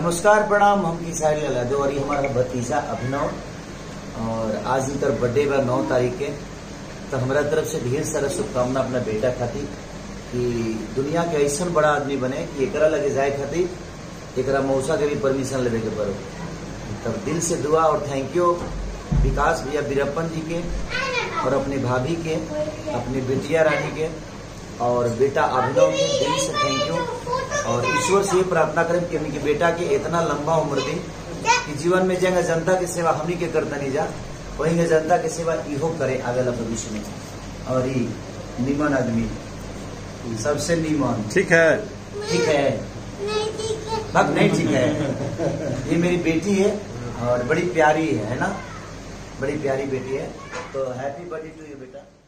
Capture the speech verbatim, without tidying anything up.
नमस्कार प्रणाम। हम की साइड लगा और ये हमारा भतीजा अभिनव और आज इनकर बर्थडे बा नौ तारीख के। तो हमारा तरफ से ढेर सारा शुभकामना अपना बेटा खातिर कि दुनिया के ऐसा बड़ा आदमी बने कि एकरा लगे जाए खातिर एकरा मौसा के भी परमिशन लेवे के पड़ो। तब दिल से दुआ और थैंक यू विकास भैया वीरप्पन जी के और अपनी भाभी के, अपनी बेटिया रानी के और बेटा अभिनव के दिल से थैंक यू। और ईश्वर से ये प्रार्थना करें कि उनके बेटा के इतना लंबा उम्र दी कि जीवन में जगह जनता की सेवा हमनी के करता नहीं जा वही जनता की सेवा इहो करे आगे भविष्य में। और ये निमन आदमी सबसे निमन। ठीक है ठीक है भक्त नहीं ठीक है। ये मेरी बेटी है और बड़ी प्यारी है, है ना, बड़ी प्यारी बेटी है। तो हैप्पी बर्थडे टू यू बेटा।